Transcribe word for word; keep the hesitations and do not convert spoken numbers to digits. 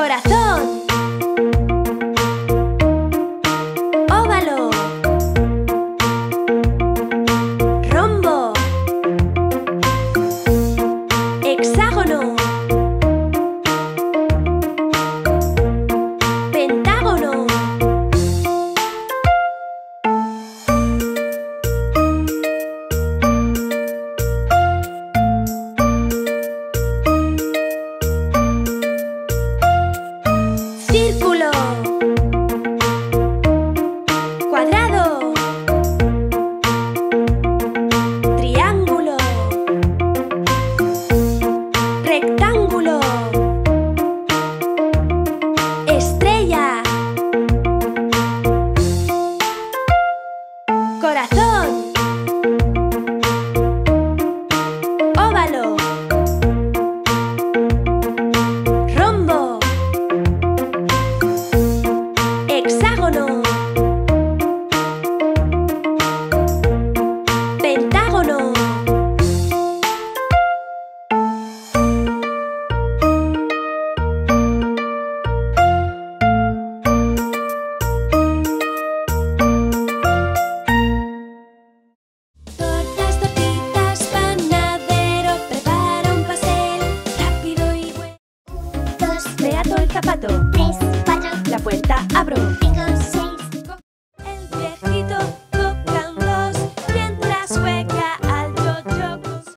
Corazón. Óvalo. Rombo. Hexágono. Pentágono. Círculo. Cuadrado. Triángulo. Rectángulo. Estrella. Corazón. Óvalo. Rombo. Hexágono. Pentágono. Tortas, tortitas, panadero, prepara un pastel, rápido y bueno. Dos, Me ato el zapato, tres, cuatro, la puerta abro. cinco.